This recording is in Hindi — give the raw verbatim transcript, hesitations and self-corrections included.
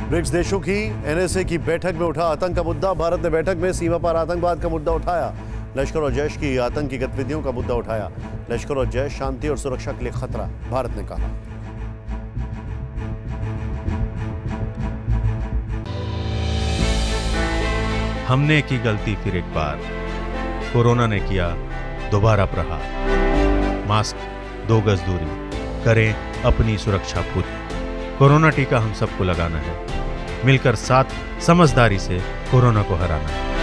ब्रिक्स देशों की एनएसए की बैठक में उठा आतंक का मुद्दा। भारत ने बैठक में सीमा पार आतंकवाद का मुद्दा उठाया। लश्कर और जैश की आतंकी गतिविधियों का मुद्दा उठाया। लश्कर और जैश शांति और सुरक्षा के लिए खतरा, भारत ने कहा। हमने की गलती फिर एक बार, कोरोना ने किया दोबारा प्रहार। मास्क, दो गज दूरी, करें अपनी सुरक्षा खुद। कोरोना टीका हम सबको लगाना है, मिलकर साथ समझदारी से कोरोना को हराना है।